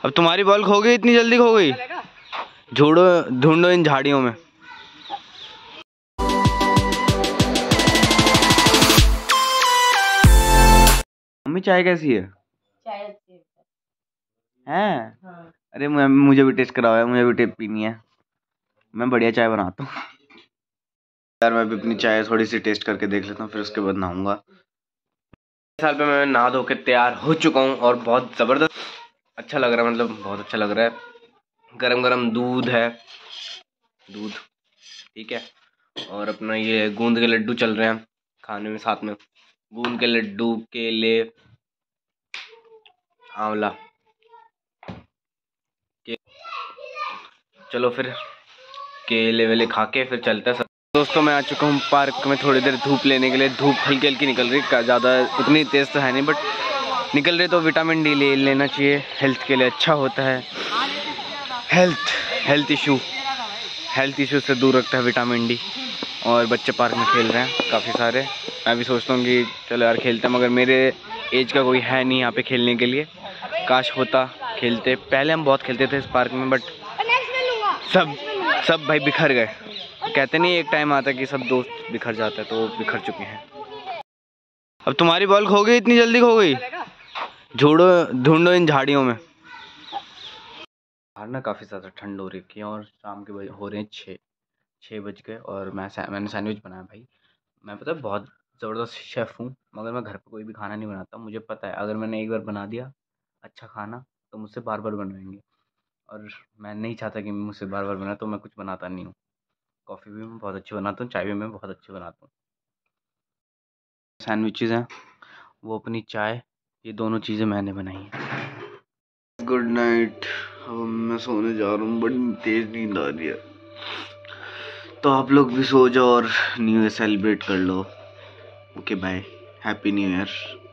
अब तुम्हारी बॉल खो गई, इतनी जल्दी खो गई? ढूंढो ढूंढो इन झाड़ियों में। मम्मी चाय कैसी है? चाय अच्छी हैं? हाँ। अरे मुझे भी टेस्ट कराओ यार, मुझे भी टेस्ट पीनी है। मैं बढ़िया चाय बनाता हूँ यार। मैं भी अपनी चाय थोड़ी सी टेस्ट करके देख लेता हूँ, फिर उसके बाद नहाऊंगा। साल पे मैं नहा धो के तैयार हो चुका हूँ और बहुत ज़बरदस्त अच्छा लग रहा है, मतलब बहुत अच्छा लग रहा है। गरम गरम दूध है, दूध ठीक है, और अपना ये गूंद के लड्डू चल रहे हैं खाने में, साथ में गूंद के लड्डू, केले, आंवला के। चलो फिर केले वेले खा के फिर चलते हैं। दोस्तों मैं आ चुका हूँ पार्क में थोड़ी देर धूप लेने के लिए। धूप हल्की हल्की निकल रही, ज़्यादा उतनी तेज़ तो है नहीं, बट निकल रही, तो विटामिन डी ले लेना चाहिए, हेल्थ के लिए अच्छा होता है। हेल्थ इशू से दूर रखता है विटामिन डी। और बच्चे पार्क में खेल रहे हैं काफ़ी सारे। मैं भी सोचता हूँ कि चलो यार खेलते हैं, मगर मेरे एज का कोई है नहीं यहाँ पे खेलने के लिए। काश होता, खेलते। पहले हम बहुत खेलते थे इस पार्क में, बट सब भाई बिखर गए। कहते नहीं एक टाइम आता है कि सब दोस्त बिखर जाता है, तो वो बिखर चुके हैं। अब तुम्हारी बॉल खो गई, इतनी जल्दी खो गई? ढूंढो इन झाड़ियों में। बाहर ना काफ़ी ज़्यादा ठंड हो रही है और शाम के हो रहे हैं 6 बज गए, और मैंने सैंडविच बनाया भाई। मैं पता है बहुत ज़बरदस्त शेफ़ हूँ, मगर मैं घर पे कोई भी खाना नहीं बनाता। मुझे पता है अगर मैंने एक बार बना दिया अच्छा खाना, तो मुझसे बार बार बनवाएंगे, और मैं नहीं चाहता कि मुझसे बार बार बनाए, तो मैं कुछ बनाता नहीं हूँ। कॉफ़ी भी मैं बहुत अच्छी बनाता हूँ, चाय भी मैं बहुत अच्छी बनाता हूँ। सैंडविचेज़ हैं, वो अपनी चाय, ये दोनों चीज़ें मैंने बनाई हैं। Good night. अब मैं सोने जा रहा हूँ, बड़ी तेज़ नींद आ रही है, तो आप लोग भी सो जाओ और न्यू ईयर सेलिब्रेट कर लो। Okay bye, happy new year.